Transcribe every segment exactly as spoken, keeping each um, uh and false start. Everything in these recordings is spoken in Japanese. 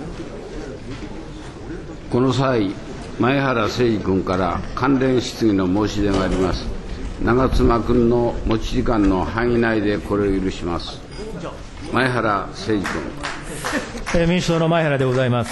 この際、前原誠司君から関連質疑の申し出があります。長妻君の持ち時間の範囲内でこれを許します。前原誠司君。 えー、民主党の前原でございます。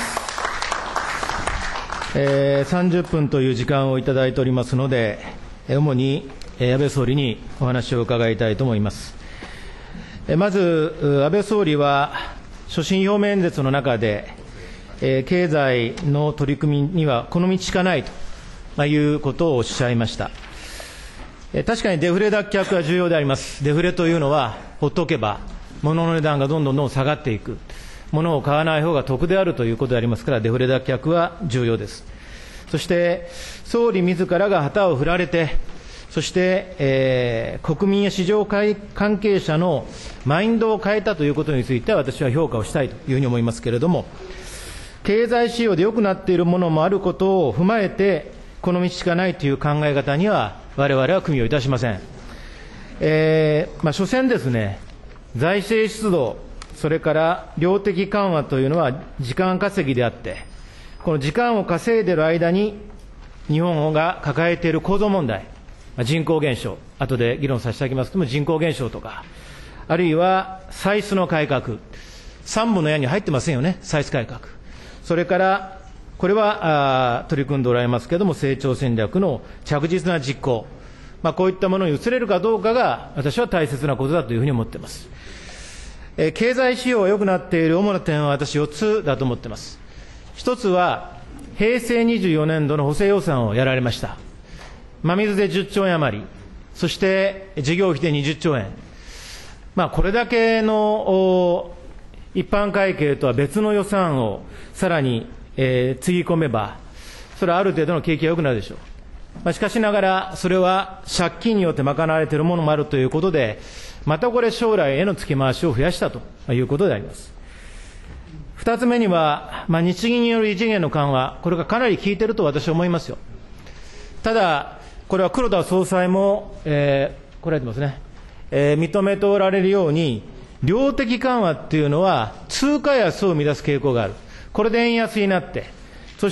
えー、さんじゅっぷんという時間をいただいておりますので、主に安倍総理にお話を伺いたいと思います。まず、安倍総理は所信表明演説の中で、経済の取り組みにはこの道しかないということをおっしゃいました。確かにデフレ脱却は重要であります。デフレというのは、ほっとけば、物の値段がどんどんどん下がっていく、物を買わない方が得であるということでありますから、デフレ脱却は重要です。そして、総理自らが旗を振られて、そして、えー、国民や市場関係者のマインドを変えたということについては、私は評価をしたいというふうに思いますけれども、経済指標で良くなっているものもあることを踏まえて、この道しかないという考え方には、我々は組みをいたしません。えーまあ、所詮ですね、財政出動、それから量的緩和というのは時間稼ぎであって、この時間を稼いでいる間に、日本が抱えている構造問題、人口減少、後で議論させていただきますけれども、人口減少とか、あるいは歳出の改革、三部の矢に入ってませんよね、歳出改革。それから、これはあ取り組んでおられますけれども、成長戦略の着実な実行、まあ、こういったものに移れるかどうかが、私は大切なことだというふうに思っています。えー、経済指標が良くなっている主な点は、私よっつだと思っています。一つは、平成にじゅうよねんどの補正予算をやられました。真水でじゅっちょうえん余り、そして事業費でにじゅっちょうえん、まあ、これだけの一般会計とは別の予算をさらに、えー、つぎ込めば、それはある程度の景気が良くなるでしょう。まあ、しかしながら、それは借金によって賄われているものもあるということで、またこれ、将来への付け回しを増やしたということであります。二つ目には、まあ、日銀による異次元の緩和、これがかなり効いていると私は思いますよ。ただ、これは黒田総裁も、えー、これやってますね、えー、認めておられるように、量的緩和っていうのは、通貨安を生み出す傾向がある。これで円安になって、そして、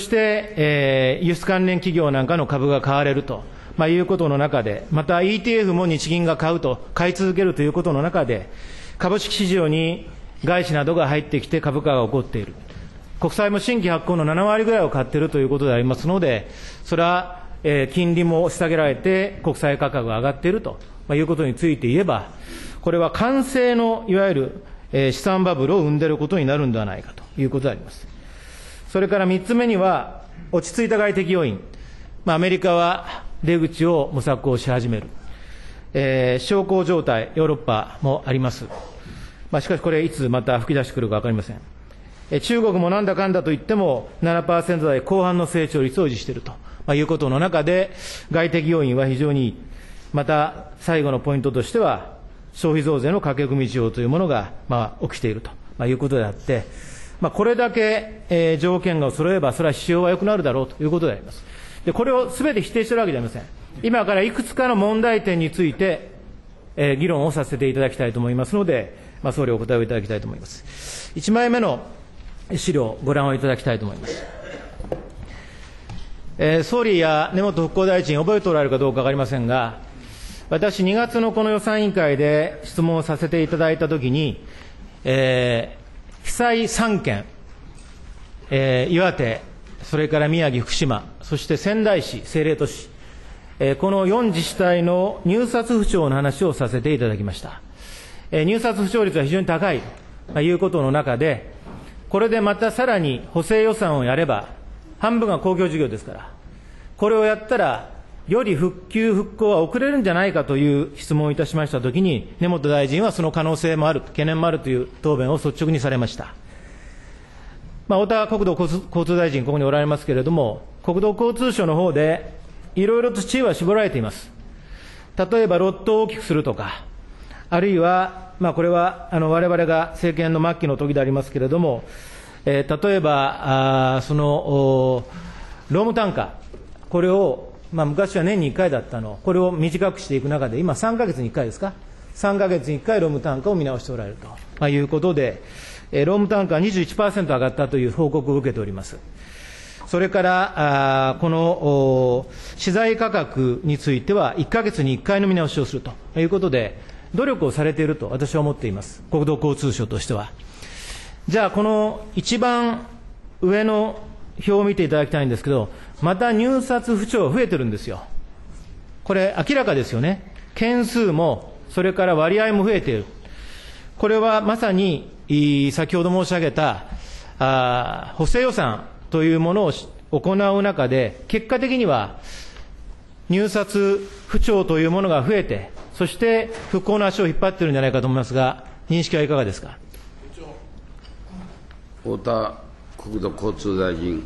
えー、輸出関連企業なんかの株が買われると、まあ、いうことの中で、また イーティーエフ も日銀が買うと、買い続けるということの中で、株式市場に外資などが入ってきて株価が起こっている。国債も新規発行のななわりぐらいを買っているということでありますので、それは、えー、金利も押し下げられて、国債価格が上がっていると、まあ、いうことについて言えば、これは完成のいわゆる、えー、資産バブルを生んでいることになるんではないかということであります。それからみっつめには、落ち着いた外的要因、まあ、アメリカは出口を模索をし始める、えー、小康状態、ヨーロッパもあります。まあ、しかしこれ、いつまた吹き出してくるか分かりません。えー、中国もなんだかんだと言っても、ななパーセント 台後半の成長率を維持していると、まあ、いうことの中で、外的要因は非常にいい。また、最後のポイントとしては、消費増税の駆け込み需要というものが、まあ、起きていると、まあ、いうことであって、まあ、これだけ、えー、条件が揃えば、それは指標は良くなるだろうということであります。で、これをすべて否定しているわけではありません。今からいくつかの問題点について、えー、議論をさせていただきたいと思いますので、まあ、総理お答えをいただきたいと思います。いちまいめの資料、ご覧をいただきたいと思います。えー、総理や根本復興大臣、覚えておられるかどうか分かりませんが、私、にがつのこの予算委員会で質問をさせていただいたときに、えー、被災さんけん、えー、岩手、それから宮城、福島、そして仙台市、政令都市、えー、このよん自治体の入札不調の話をさせていただきました。えー、入札不調率は非常に高いということの中で、これでまたさらに補正予算をやれば、半分が公共事業ですから、これをやったら、より復旧・復興は遅れるんじゃないかという質問をいたしましたときに、根本大臣はその可能性もある、懸念もあるという答弁を率直にされました。まあ、太田国土交通大臣、ここにおられますけれども、国土交通省の方で、いろいろと知恵は絞られています。例えば、ロットを大きくするとか、あるいは、まあ、これはあの我々が政権の末期の時でありますけれども、えー、例えば、あその労務単価、これを、まあ、昔は年にいっかいだったの、これを短くしていく中で、今、さんかげつにいっかいですか、さんかげつにいっかい労務単価を見直しておられると、まあ、いうことで、 労務単価が にじゅういちパーセント 上がったという報告を受けております。それから、あこの資材価格については、いっかげつにいっかいの見直しをするということで、努力をされていると私は思っています、国土交通省としては。じゃあ、この一番上の表を見ていただきたいんですけど、また入札不調増えてるんですよ。これ、明らかですよね。件数も、それから割合も増えている。これはまさに、先ほど申し上げた、あ補正予算というものを行う中で、結果的には入札不調というものが増えて、そして復興の足を引っ張っているんじゃないかと思いますが、認識はいかがですか。 太田国土交通大臣。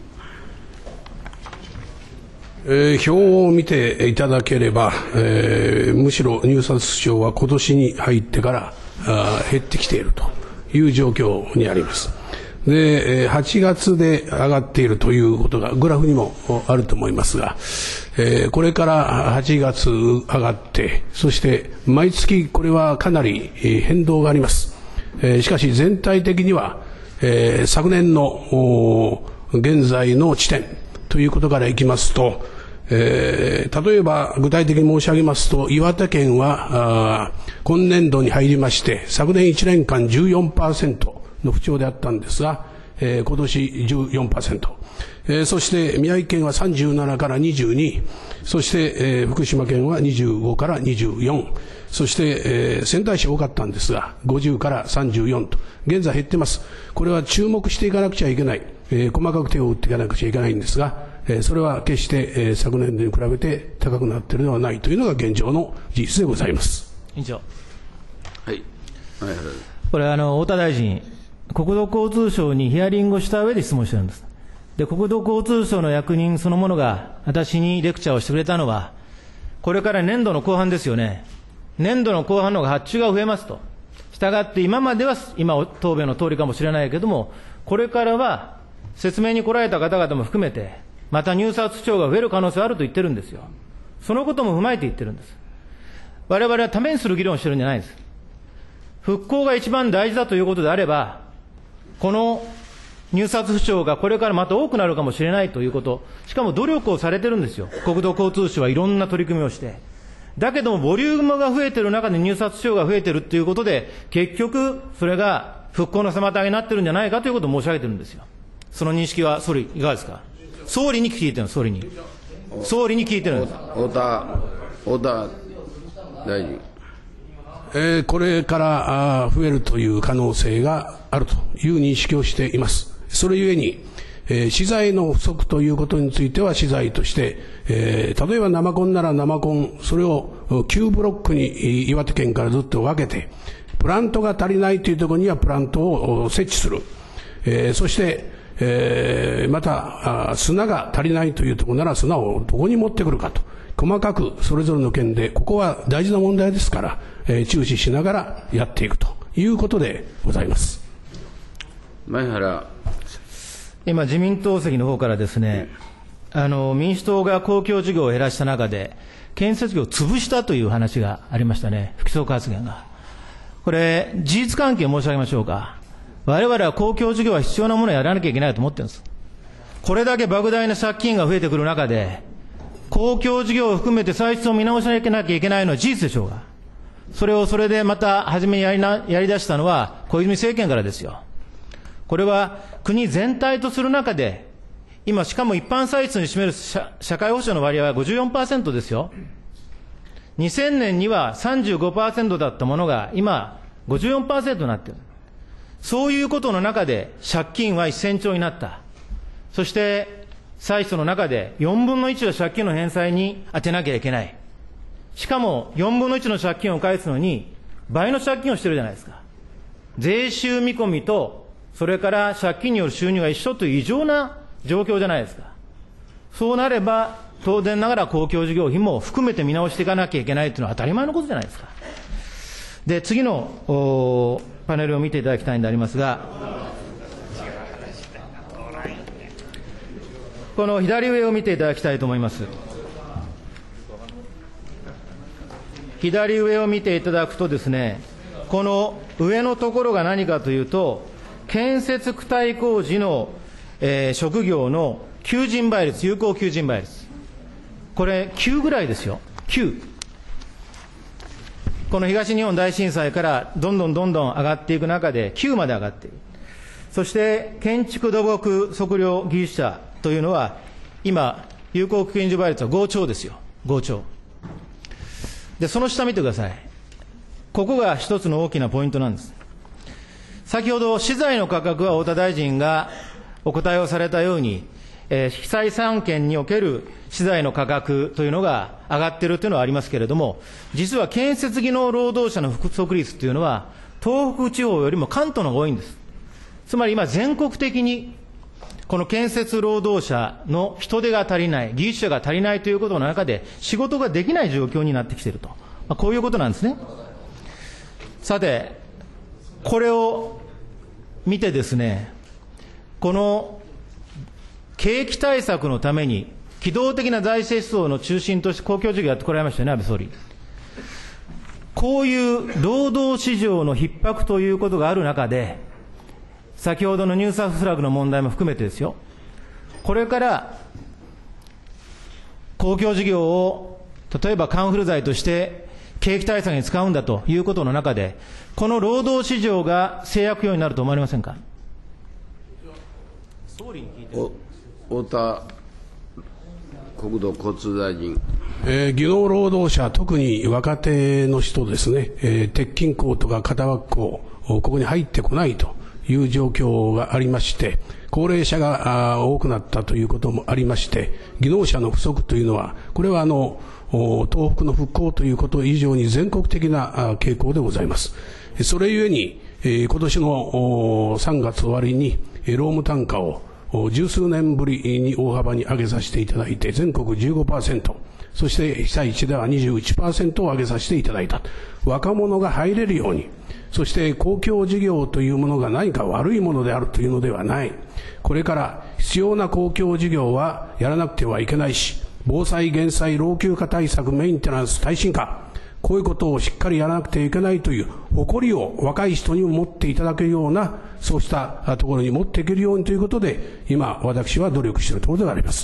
えー、表を見ていただければ、えー、むしろ入札不調は今年に入ってからあ減ってきているという状況にあります。で、はちがつで上がっているということがグラフにもあると思いますが、えー、これからはちがつ上がって、そして毎月これはかなり変動があります。えー、しかし全体的には、えー、昨年の現在の地点ということからいきますと、えー、例えば具体的に申し上げますと、岩手県は今年度に入りまして、昨年いちねんかん じゅうよんパーセント の不調であったんですが、えー、今年 じゅうよんパーセント、えー、そして宮城県はさんじゅうななからにじゅうに、そして、えー、福島県はにじゅうごからにじゅうよん、そして、えー、仙台市多かったんですがごじゅうからさんじゅうよんと現在減ってます。これは注目していかなくちゃいけない、えー、細かく手を打っていかなくちゃいけないんですが、えー、それは決して、えー、昨年度に比べて高くなっているのではないというのが現状の事実でございます。 委員長。 はい。 これあの太田大臣、国土交通省にヒアリングをした上で質問してるんです。で、国土交通省の役人そのものが私にレクチャーをしてくれたのは、これから年度の後半ですよね。年度の後半の方が発注が増えますと。したがって今までは、今答弁の通りかもしれないけれども、これからは説明に来られた方々も含めて、また入札不調が増える可能性があると言ってるんですよ。そのことも踏まえて言ってるんです。我々はためにする議論をしてるんじゃないです。復興が一番大事だということであれば、この入札不調がこれからまた多くなるかもしれないということ、しかも努力をされてるんですよ。国土交通省はいろんな取り組みをして。だけども、ボリュームが増えてる中で入札不調が増えてるということで、結局、それが復興の妨げになってるんじゃないかということを申し上げてるんですよ。その認識は、総理、いかがですか。総理に聞いてるんです、総理に。総理に聞いてるんです。 太田、太田大臣。 えー、これから増えるという可能性があるという認識をしています。それゆえに、えー、資材の不足ということについては資材として、えー、例えば生コンなら生コン、それをきゅうブロックに岩手県からずっと分けて、プラントが足りないというところにはプラントを設置する。えー、そして、えー、また砂が足りないというところなら砂をどこに持ってくるかと。細かくそれぞれの県で、ここは大事な問題ですから、えー、注視しながらやっていくということでございます。 前原。 今、自民党席の方からですね、あの民主党が公共事業を減らした中で、建設業を潰したという話がありましたね、不規則発言が。これ、事実関係を申し上げましょうか。我々は公共事業は必要なものをやらなきゃいけないと思ってるんです。これだけ莫大な借金が増えてくる中で、公共事業を含めて歳出を見直しなきゃいけないのは事実でしょうが、それをそれでまた初めにやりな、やり出したのは小泉政権からですよ。これは国全体とする中で、今しかも一般歳出に占める 社, 社会保障の割合は ごじゅうよんパーセント ですよ。にせんねんには さんじゅうごパーセント だったものが今 ごじゅうよんパーセント になっている。そういうことの中で借金はせんちょうになった。そして歳出の中でよんぶんのいちを借金の返済に充てなきゃいけない。しかもよんぶんのいちの借金を返すのに倍の借金をしてるじゃないですか。税収見込みとそれから借金による収入が一緒という異常な状況じゃないですか。そうなれば当然ながら公共事業費も含めて見直していかなきゃいけないというのは当たり前のことじゃないですか。で、次のパネルを見ていただきたいんでありますが、この左上を見ていただきたいと思います。左上を見ていただくとですね、この上のところが何かというと、 建設躯体工事の、えー、職業の求人倍率、有効求人倍率。これきゅうぐらいですよ。きゅう。この東日本大震災からどんどんどんどん上がっていく中できゅうまで上がっている。そして建築土木測量技術者というのは今有効求人倍率はごちょうですよ。ごちょう。で、その下見てください。ここが一つの大きなポイントなんです。先ほど資材の価格は太田大臣がお答えをされたように、えー、被災さんけんにおける資材の価格というのが上がっているというのはありますけれども、実は建設技能労働者の不足率というのは東北地方よりも関東の方が多いんです。つまり今全国的にこの建設労働者の人手が足りない、技術者が足りないということの中で仕事ができない状況になってきていると、まあ、こういうことなんですね。さて、これを見てですね、この景気対策のために機動的な財政出動の中心として公共事業やってこられましたよね、安倍総理。こういう労働市場の逼迫ということがある中で、先ほどの入札フラグの問題も含めてですよ、これから公共事業を例えばカンフル剤として景気対策に使うんだということの中で、この労働市場が制約要因になると思われませんか。総理に聞いてる。 太田国土交通大臣。 えー、技能労働者、特に若手の人ですね、えー、鉄筋工とか型枠工、ここに入ってこないという状況がありまして、高齢者が多くなったということもありまして、技能者の不足というのは、これはあの東北の復興ということ以上に全国的な傾向でございます。それゆえに、えー、今年のさんがつ終わりに労務単価を十数年ぶりに大幅に上げさせていただいて、全国 じゅうごパーセント、そして被災地では にじゅういちパーセント を上げさせていただいた。若者が入れるように、そして公共事業というものが何か悪いものであるというのではない。これから必要な公共事業はやらなくてはいけないし、防災減災老朽化対策メンテナンス耐震化、こういうことをしっかりやらなくてはいけないという誇りを若い人にも持っていただけるような、そうしたところに持っていけるようにということで、今私は努力しているところではあります。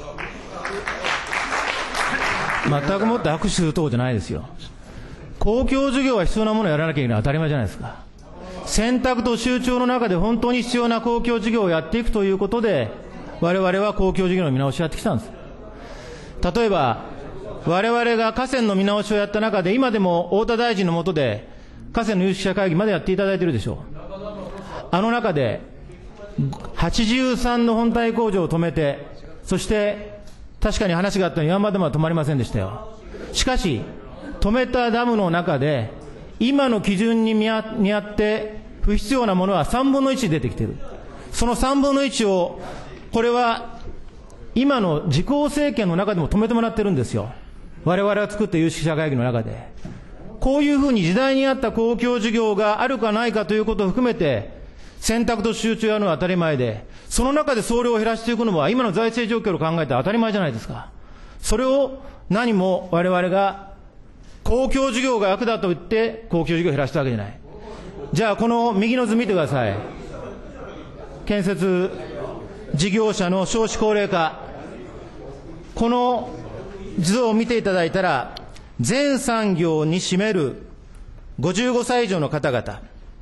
全くもって握手するところじゃないですよ。公共事業は必要なものをやらなきゃいけない、当たり前じゃないですか。選択と集中の中で本当に必要な公共事業をやっていくということで、我々は公共事業の見直しをやってきたんです。例えば我々が河川の見直しをやった中で、今でも太田大臣の下で河川の有識者会議までやっていただいているでしょう。あの中ではちじゅうさんの本体工場を止めて、そして確かに話があったように山ダムは止まりませんでしたよ。しかし止めたダムの中で今の基準に見合って不必要なものはさんぶんのいち出てきている。そのさんぶんのいちを、これは今の自公政権の中でも止めてもらってるんですよ。我々が作った有識者会議の中で。こういうふうに時代に合った公共事業があるかないかということを含めて選択と集中やるのは当たり前で、その中で総量を減らしていくのは今の財政状況を考えて当たり前じゃないですか。それを何も我々が公共事業が楽だと言って公共事業を減らしたわけじゃない。じゃあこの右の図見てください。建設事業者の少子高齢化、この図を見ていただいたら、全産業に占めるごじゅうごさい以上の方々、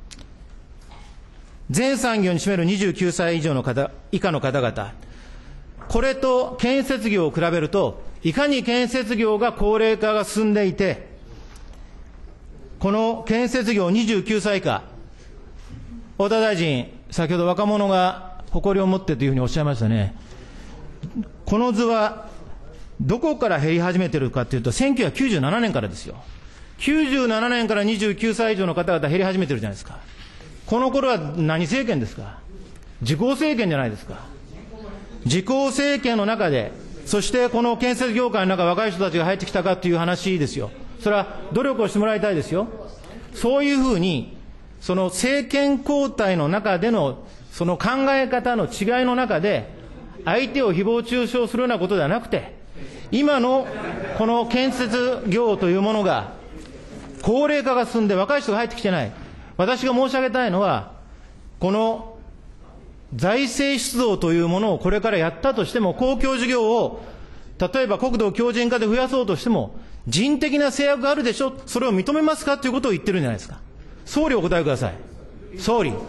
全産業に占めるにじゅうきゅうさい以上の方以下の方々、これと建設業を比べると、いかに建設業が高齢化が進んでいて、この建設業にじゅうきゅうさい以下、太田大臣、先ほど若者が誇りを持ってというふうにおっしゃいましたね。この図はどこから減り始めているかというと、せんきゅうひゃくきゅうじゅうななねんからですよ。きゅうじゅうななねんからにじゅうきゅうさい以上の方々減り始めてるじゃないですか。この頃は何政権ですか。自公政権じゃないですか。自公政権の中で、そしてこの建設業界の中、若い人たちが入ってきたかという話ですよ。それは努力をしてもらいたいですよ。そういうふうに、その政権交代の中でのその考え方の違いの中で、相手を誹謗中傷するようなことではなくて、今のこの建設業というものが高齢化が進んで若い人が入ってきてない。私が申し上げたいのは、 この財政出動というものをこれからやったとしても、公共事業を例えば国土強靭化で増やそうとしても、人的な制約があるでしょ、それを認めますかということを言ってるんじゃないですか。総理お答えください。総理。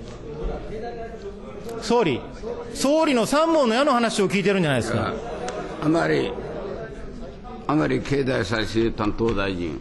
総理。総理の三本の矢の話を聞いてるんじゃないですか。 あまり、あまり経済再生担当大臣。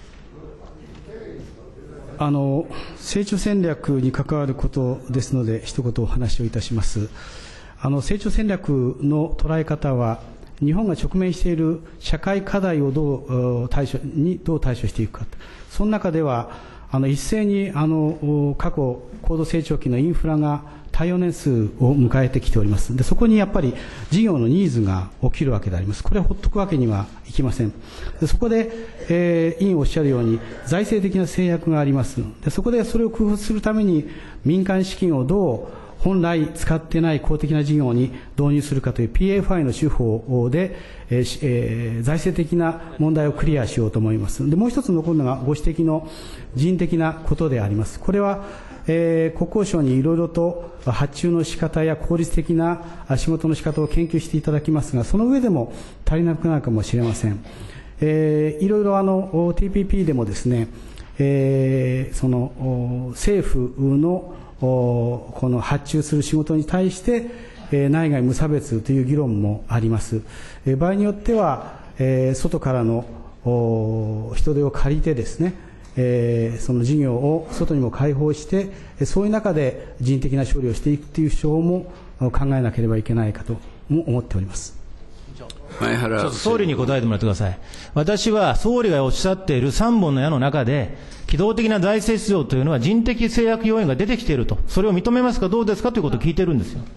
あの成長戦略に関わることですので、一言お話をいたします。あの成長戦略の捉え方は、日本が直面している社会課題をどう対処にどう対処していくか、その中ではあの一斉にあの過去高度成長期のインフラが耐用年数を迎えてきております。でそこにやっぱり事業のニーズが起きるわけであります。これをほっとくわけにはいきません。でそこで、えー、委員おっしゃるように財政的な制約があります。でそこでそれを工夫するために民間資金をどう本来使っていない公的な事業に導入するかという ピーエフアイ の手法で、えーえー、財政的な問題をクリアしようと思います。でもう一つ残るのがご指摘の人的なことであります。これは、えー、国交省にいろいろと発注の仕方や効率的な仕事の仕方を研究していただきますが、その上でも足りなくなるかもしれません。えー、いろいろあの ティーピーピー でもですね、えー、その政府のこの発注する仕事に対して、えー、内外無差別という議論もあります。えー、場合によっては、えー、外からの人手を借りてですね、えー、その事業を外にも開放して、そういう中で人的な処理をしていくという手法も考えなければいけないかとも思っております。 前原ちょっと総理に答えてもらってください。私は総理がおっしゃっているさんぼんの矢の中で、機動的な財政出動というのは人的制約要因が出てきていると、それを認めますか、どうですかということを聞いてるんですよ。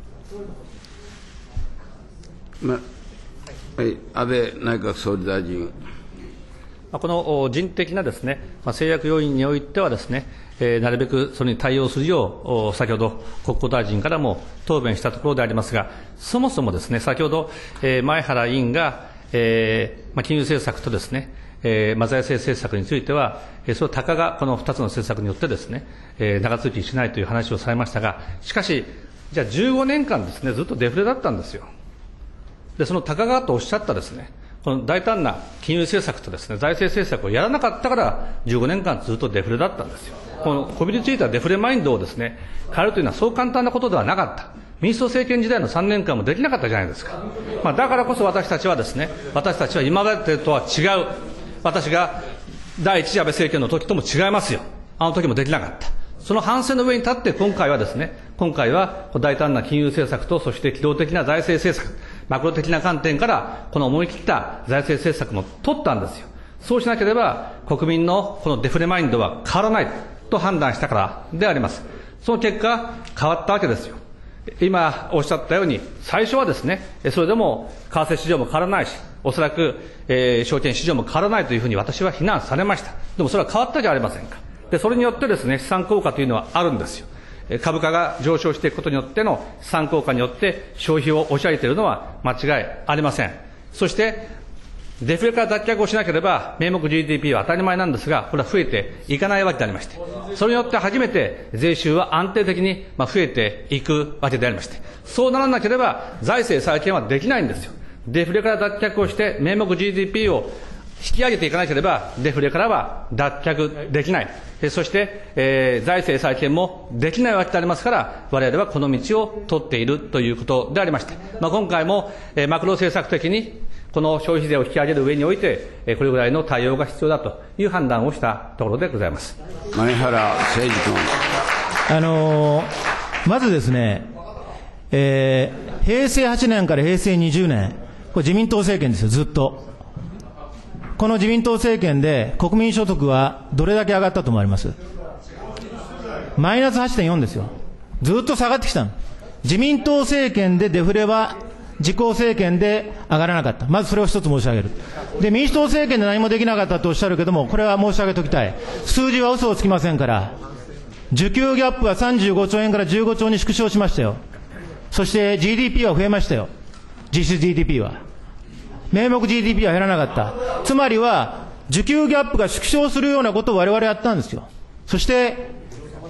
まはい、安倍内閣総理大臣。 この人的なですね、制約要因においてはですね、なるべくそれに対応するよう、先ほど国交大臣からも答弁したところでありますが、そもそもですね、先ほど前原委員が、えー、金融政策とですね、えー、財政政策については、それたかがこのふたつの政策によってですね、長続きしないという話をされましたが、しかし、じゃあじゅうごねんかんですね、ずっとデフレだったんですよ。で、そのたかがとおっしゃったですね、この大胆な金融政策とですね、財政政策をやらなかったから、じゅうごねんかんずっとデフレだったんですよ。このこびりついたデフレマインドをですね、変えるというのはそう簡単なことではなかった。民主党政権時代のさんねんかんもできなかったじゃないですか。まあ、だからこそ私たちはですね、私たちは今までとは違う、私が第一次安倍政権の時とも違いますよ。あの時もできなかった。その反省の上に立って今回はですね、今回は大胆な金融政策と、そして機動的な財政政策、マクロ的な観点からこの思い切った財政政策も取ったんですよ。そうしなければ国民のこのデフレマインドは変わらないと判断したからであります。その結果変わったわけですよ。今おっしゃったように、最初はですね、それでも為替市場も変わらないし、おそらく、えー、証券市場も変わらないというふうに私は非難されました。でもそれは変わったじゃありませんか。で、それによってですね、資産効果というのはあるんですよ。株価が上昇していくことによっての資産効果によって消費を押し上げているのは間違いありません。そして、デフレから脱却をしなければ、名目 ジーディーピー は当たり前なんですが、これは増えていかないわけでありまして、それによって初めて税収は安定的に増えていくわけでありまして、そうならなければ財政再建はできないんですよ。デフレから脱却をして、名目 ジーディーピー を引き上げていかなければ、デフレからは脱却できない。そして、えー、財政再建もできないわけでありますから、我々はこの道を取っているということでありまして、まあ、今回も、えー、マクロ政策的に、この消費税を引き上げる上において、えー、これぐらいの対応が必要だという判断をしたところでございます。 前原誠司君。 あのー、まずですね、えー、へいせいはちねんからへいせいにじゅうねん、これ自民党政権ですよ、ずっと。この自民党政権で国民所得はどれだけ上がったと思われます？マイナス はちてんよん ですよ。ずっと下がってきたの。自民党政権でデフレは自公政権で上がらなかった。まずそれを一つ申し上げる。で、民主党政権で何もできなかったとおっしゃるけども、これは申し上げておきたい。数字は嘘をつきませんから、需給ギャップはさんじゅうごちょうえんからじゅうごちょうに縮小しましたよ。そして ジーディーピー は増えましたよ。実質 ジーディーピー は。名目 ジーディーピー は減らなかった。つまりは、需給ギャップが縮小するようなことを我々やったんですよ。そして、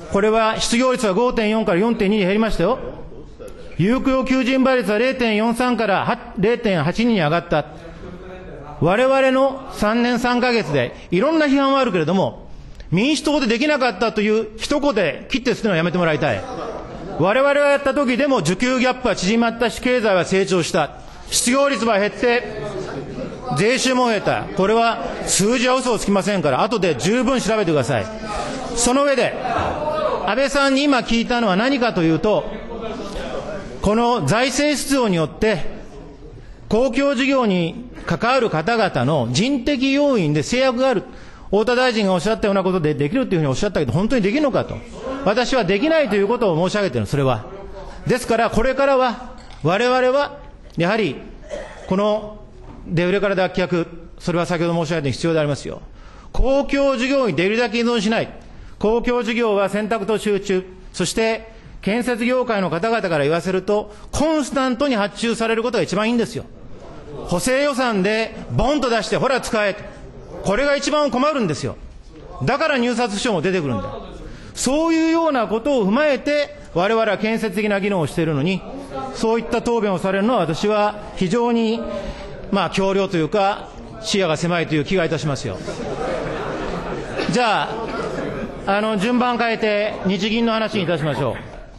これは失業率は ごてんよん から よんてんに に減りましたよ。有効求人倍率は れいてんよんさん から れいてんはちに に上がった。我々のさんねんさんかげつでいろんな批判はあるけれども、民主党でできなかったという一言で切って捨てるのはやめてもらいたい。我々がやった時でも需給ギャップは縮まったし、経済は成長した。失業率は減って、税収も増えた。これは数字は嘘をつきませんから、後で十分調べてください。その上で、安倍さんに今聞いたのは何かというと、この財政出動によって、公共事業に関わる方々の人的要因で制約がある。太田大臣がおっしゃったようなことでできるというふうにおっしゃったけど、本当にできるのかと。私はできないということを申し上げている、それは。ですから、これからは、我々は、やはり、このデフレから脱却、それは先ほど申し上げたように必要でありますよ。公共事業にできるだけ依存しない。公共事業は選択と集中、そして建設業界の方々から言わせると、コンスタントに発注されることが一番いいんですよ。補正予算でボンと出して、ほら使えと。これが一番困るんですよ。だから入札書も出てくるんだ。そういうようなことを踏まえて、我々は建設的な議論をしているのに、そういった答弁をされるのは私は非常に、まあ、強量というか、視野が狭いという気がいたしますよ。じゃあ、あの、順番変えて、日銀の話にいたしましょう。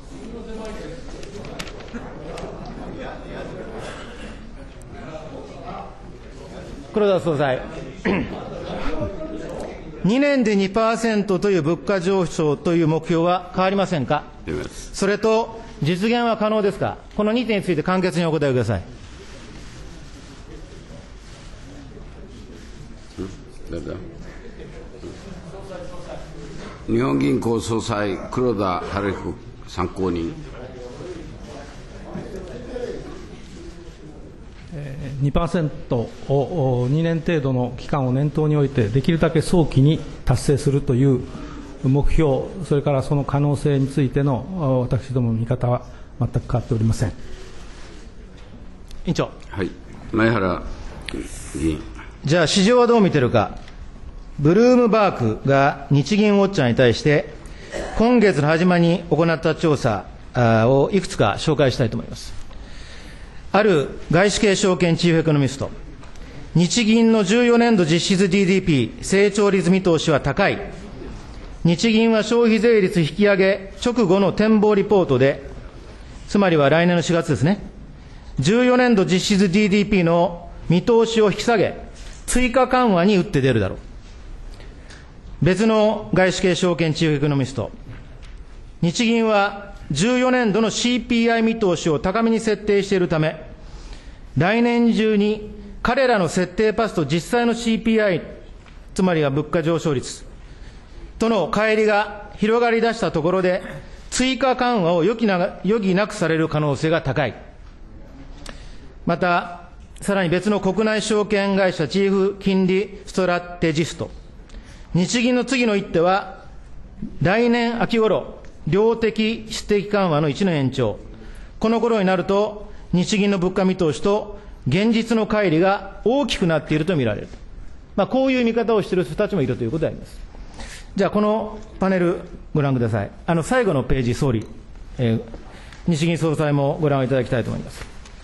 黒田総裁。にねんで にパーセント という物価上昇という目標は変わりませんか。それと、実現は可能ですか。このにてんについて簡潔にお答えください。 日本銀行総裁、黒田晴彦参考人。 にパーセント をにねん程度の期間を念頭において、できるだけ早期に達成するという目標、それからその可能性についての私どもの見方は全く変わっておりません。委員長。 はい、前原議員。 じゃあ、市場はどう見てるか。ブルームバーグが日銀ウォッチャーに対して、今月の始まりに行った調査をいくつか紹介したいと思います。ある外資系証券チーフエコノミスト、日銀のじゅうよねんど実質 ディーディーピー 成長率見通しは高い。日銀は消費税率引き上げ直後の展望リポートで、つまりは来年のしがつですね、じゅうよねんど実質 ディーディーピー の見通しを引き下げ、追加緩和に打って出るだろう。別の外資系証券チーフエコノミスト、日銀はじゅうよねんどの シーピーアイ 見通しを高めに設定しているため、来年中に彼らの設定パスと実際の シーピーアイ、つまりは物価上昇率との乖離が広がり出したところで、追加緩和を余儀な余儀なくされる可能性が高い。また、さらに別の国内証券会社チーフ金利ストラテジスト、日銀の次の一手は、来年秋頃、量的質的緩和のいちねん延長。この頃になると、日銀の物価見通しと現実の乖離が大きくなっていると見られる。まあ、こういう見方をしている人たちもいるということであります。じゃあ、このパネルご覧ください。あの、最後のページ、総理、えー、日銀総裁もご覧いただきたいと思います。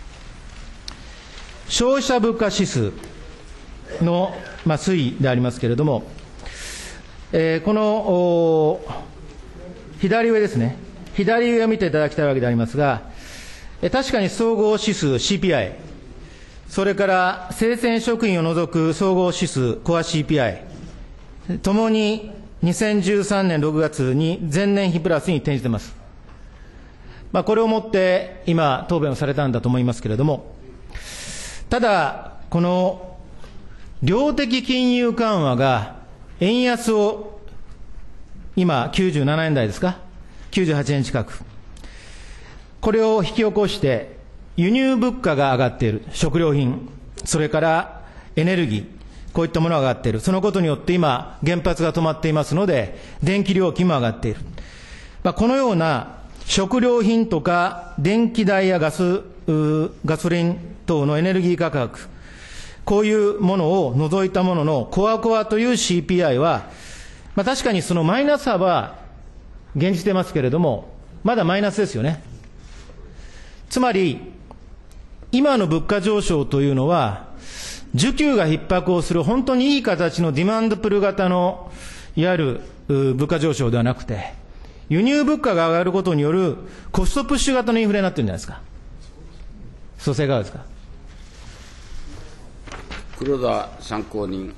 消費者物価指数の、まあ、推移でありますけれども、えー、この左上ですね、左上を見ていただきたいわけでありますが、えー、確かに総合指数 シーピーアイ、それから生鮮食品を除く総合指数コア シーピーアイ、ともににせんじゅうさんねんろくがつに前年比プラスに転じています。まあ、これをもって今、答弁をされたんだと思いますけれども、ただ、この量的金融緩和が円安を今きゅうじゅうななえん台ですか、きゅうじゅうはちえん近く、これを引き起こして輸入物価が上がっている、食料品、それからエネルギー、こういったものが上がっている。そのことによって今原発が止まっていますので電気料金も上がっている。まあ、このような食料品とか電気代やガス、ガソリン等のエネルギー価格、こういうものを除いたもののコアコアという シーピーアイ は、まあ、確かにそのマイナス幅は減じてますけれども、まだマイナスですよね。つまり、今の物価上昇というのは、需給が逼迫をする本当にいい形のディマンドプル型のいわゆる物価上昇ではなくて、輸入物価が上がることによるコストプッシュ型のインフレになってるんじゃないですか。総裁いかがですか。 黒田参考人。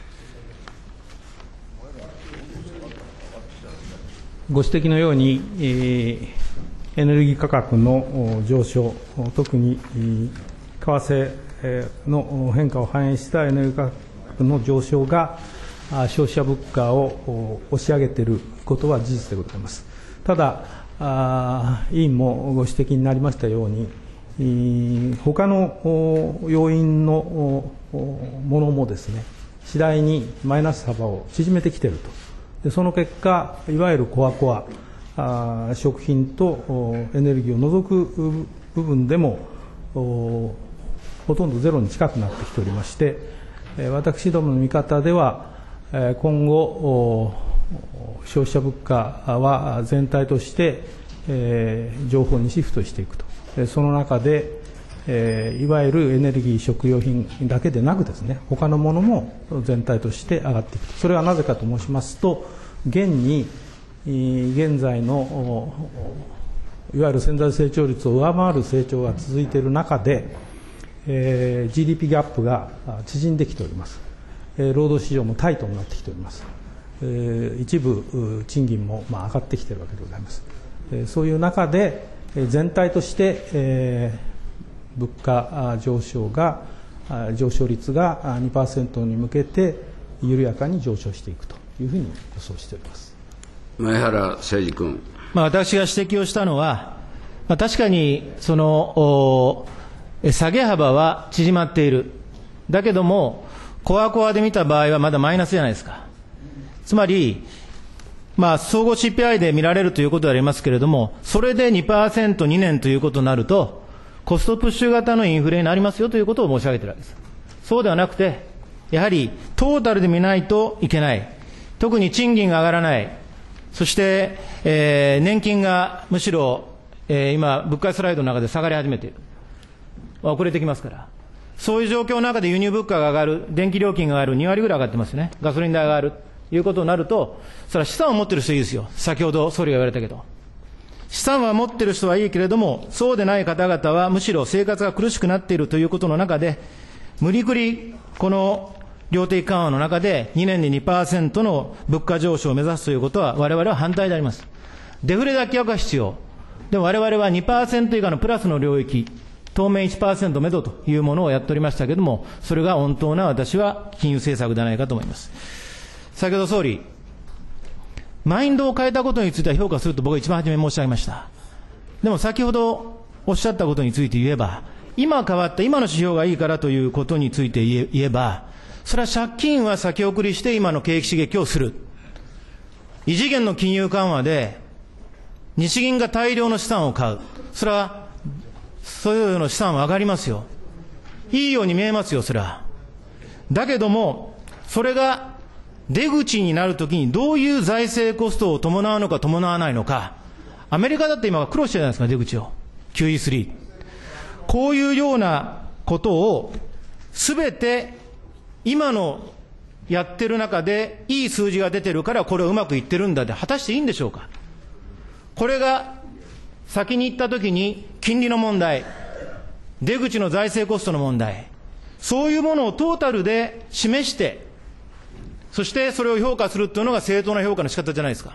ご指摘のように、えー、エネルギー価格の上昇、特に為替の変化を反映したエネルギー価格の上昇が消費者物価を押し上げていることは事実でございます。ただ、委員もご指摘になりましたように、他の要因のものもですね、次第にマイナス幅を縮めてきていると。でその結果、いわゆるコアコア、あ食品とエネルギーを除く部分でもほとんどゼロに近くなってきておりまして、私どもの見方では、今後、消費者物価は全体として情報にシフトしていくと、その中で、いわゆるエネルギー、食料品だけでなくですね、他のものも全体として上がっていくと。それはなぜかと申しますと、現に現在のいわゆる潜在成長率を上回る成長が続いている中で、えー、ジーディーピー ギャップが縮んできております。えー、労働市場もタイトになってきております。えー、一部賃金もまあ上がってきているわけでございます。えー、そういう中で全体として、えー、物価上昇が上昇率が にパーセント に向けて緩やかに上昇していくというふうに予想しております。 前原誠司君。 まあ、私が指摘をしたのは、まあ、確かにその下げ幅は縮まっている。だけども、コアコアで見た場合はまだマイナスじゃないですか。つまり、まあ、総合 シーピーアイ で見られるということでありますけれども、それで にパーセントに 年ということになると、コストプッシュ型のインフレになりますよということを申し上げているわけです。そうではなくて、やはりトータルで見ないといけない。特に賃金が上がらない。そして、えー、年金がむしろ、えー、今、物価スライドの中で下がり始めている。遅れてきますから。そういう状況の中で輸入物価が上がる、電気料金が上がる、に割ぐらい上がってますよね。ガソリン代が上がるということになると、それは資産を持っている人はいいですよ。先ほど総理が言われたけど。資産は持っている人はいいけれども、そうでない方々はむしろ生活が苦しくなっているということの中で、無理くりこの量的緩和の中でにねんに にパーセント の物価上昇を目指すということは我々は反対であります。デフレ脱却が必要。でも我々は にパーセント 以下のプラスの領域、当面 いちパーセント 目処というものをやっておりましたけれども、それが穏当な私は金融政策ではないかと思います。先ほど総理、マインドを変えたことについては評価すると僕は一番初めに申し上げました。でも先ほどおっしゃったことについて言えば、今変わった今の指標がいいからということについて言え、言えば、それは借金は先送りして今の景気刺激をする。異次元の金融緩和で日銀が大量の資産を買う。それはそれぞれの資産は上がりますよ。いいように見えますよ、それは。だけども、それが出口になるときにどういう財政コストを伴うのか伴わないのか。アメリカだって今苦労してるじゃないですか、出口を。キューイースリー。こういうようなことをすべて今のやってる中でいい数字が出てるからこれをうまくいってるんだって果たしていいんでしょうか。これが先に行ったときに金利の問題、出口の財政コストの問題、そういうものをトータルで示して、そしてそれを評価するというのが正当な評価の仕方じゃないですか。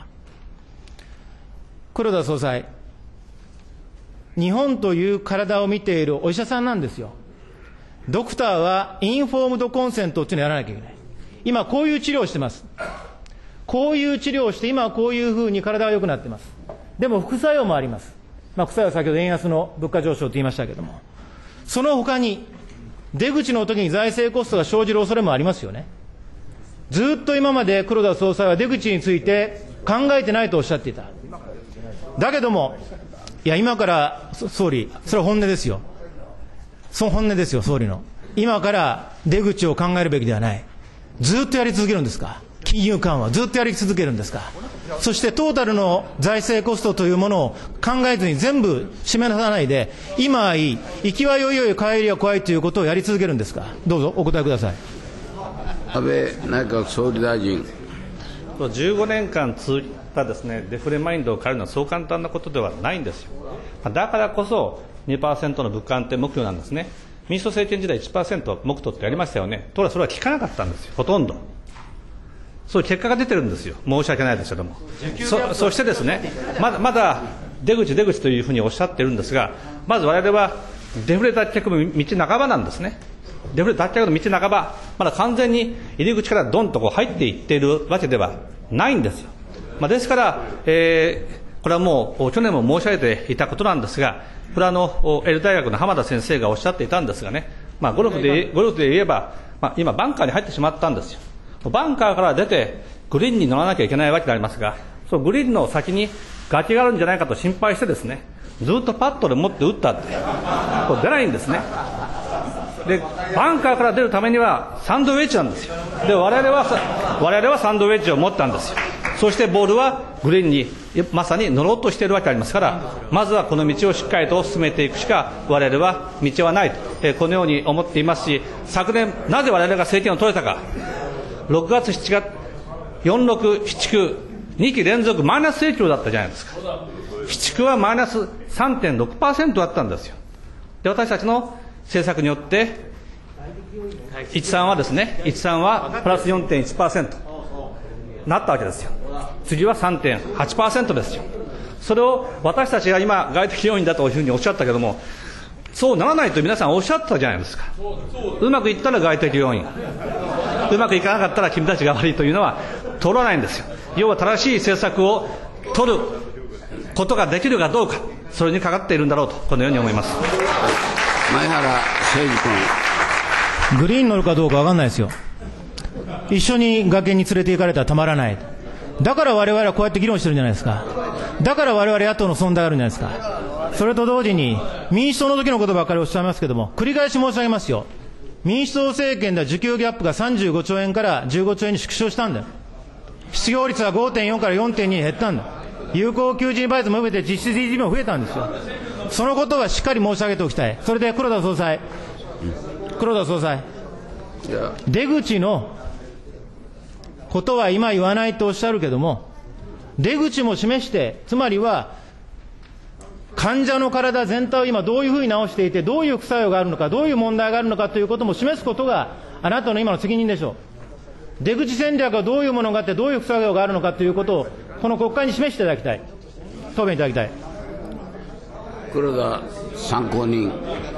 黒田総裁、日本という体を見ているお医者さんなんですよ。ドクターはインフォームドコンセントっていうのをやらなきゃいけない。今こういう治療をしてます。こういう治療をして今はこういうふうに体が良くなってます。でも副作用もあります。まあ副作用は先ほど円安の物価上昇と言いましたけれども、その他に出口の時に財政コストが生じる恐れもありますよね。ずっと今まで黒田総裁は出口について考えてないとおっしゃっていた。だけども、いや今から総理、それは本音ですよ。その本音ですよ、総理の。今から出口を考えるべきではない。ずっとやり続けるんですか。 金融緩和、ずっとやり続けるんですか。そしてトータルの財政コストというものを考えずに全部締め出さないで、今はいい、行きはよいよい帰りは怖いということをやり続けるんですか。どうぞお答えください。 安倍内閣総理大臣。 じゅうごねんかん続いたですね、デフレマインドを変えるのはそう簡単なことではないんですよ。だからこそ にパーセント の物価安定目標なんですね。民主党政権時代 いちパーセント 目標ってやりましたよね。ところがそれは効かなかったんですよ、ほとんど。そういう結果が出てるんですよ。申し訳ないですけども。そ, そしてですね、まだまだ出口出口というふうにおっしゃってるんですが、まず我々はデフレ脱却の道半ばなんですね。デフレ脱却の道半ば、まだ完全に入り口からドンとこう入っていっているわけではないんですよ。まあ、ですから、えー、これはもう去年も申し上げていたことなんですが、これはあの L 大学の浜田先生がおっしゃっていたんですがね、まあ、ゴルフでゴルフで言えば、まあ、今バンカーに入ってしまったんですよ。バンカーから出てグリーンに乗らなきゃいけないわけでありますが、そのグリーンの先に崖があるんじゃないかと心配してですね、ずっとパットで持って打ったってこれ出ないんですね。でバンカーから出るためにはサンドウェッジなんですよ。で我々は我々はサンドウェッジを持ったんですよ。そしてボールはグリーンにまさに乗ろうとしているわけでありますから、まずはこの道をしっかりと進めていくしか我々は道はないと、えー、このように思っていますし、昨年なぜ我々が政権を取れたか、ろくがつしちがつよんろくななきゅうにき連続マイナス成長だったじゃないですか。ななきゅうはマイナス さんてんろくパーセント だったんですよ。で私たちの政策によっていちさんはですね、いちさんはプラス よんてんいちパーセント なったわけですよ。次は さんてんはちパーセント ですよ。それを私たちが今外的要因だというふうにおっしゃったけども、そうならないと皆さんおっしゃったじゃないですか。うまくいったら外的要因、うまくいかなかったら君たちが悪いというのは通らないんですよ。要は正しい政策を取ることができるかどうか、それにかかっているんだろうと、このように思います。 前原誠司君。 グリーンに乗るかどうか分かんないですよ。一緒に崖に連れて行かれたらたまらない。だから我々はこうやって議論してるんじゃないですか。だから我々野党の存在があるんじゃないですか。それと同時に民主党の時のことばっかりおっしゃいますけども、繰り返し申し上げますよ。民主党政権では需給ギャップがさんじゅうごちょうえんからじゅうごちょうえんに縮小したんだよ。失業率は ごてんよん から よんてんに に減ったんだ。有効求人倍率も増えて実質 ジーディーピー も増えたんですよ。そのことはしっかり申し上げておきたい。それで黒田総裁、黒田総裁、出口のことは今言わないとおっしゃるけども、出口も示して、つまりは患者の体全体を今どういうふうに治していて、どういう副作用があるのか、どういう問題があるのかということも示すことがあなたの今の責任でしょう。出口戦略はどういうものがあって、どういう副作用があるのかということをこの国会に示していただきたい。答弁いただきたい。 黒田参考人。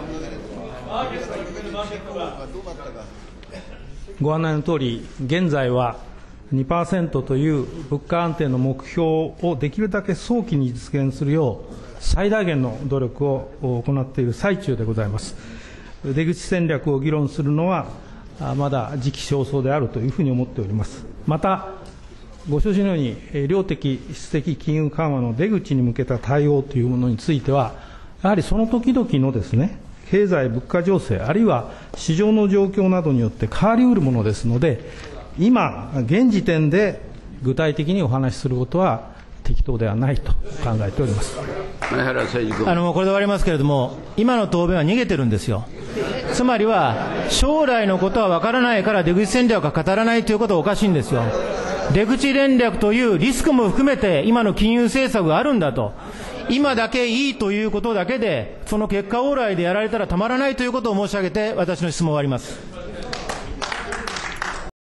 ご案内のとおり、現在は にパーセント という物価安定の目標をできるだけ早期に実現するよう、最大限の努力を行っている最中でございます。出口戦略を議論するのは、まだ時期尚早であるというふうに思っております。また、ご承知のように、量的、質的金融緩和の出口に向けた対応というものについては、やはりその時々のですね、経済、物価情勢、あるいは市場の状況などによって変わりうるものですので、今、現時点で具体的にお話しすることは適当ではないと考えております。 前原誠司君。 あのこれで終わりますけれども、今の答弁は逃げてるんですよ。つまりは、将来のことは分からないから出口戦略は語らないということはおかしいんですよ。出口戦略というリスクも含めて、今の金融政策があるんだと。今だけいいということだけで、その結果往来でやられたらたまらないということを申し上げて、私の質問を終わります。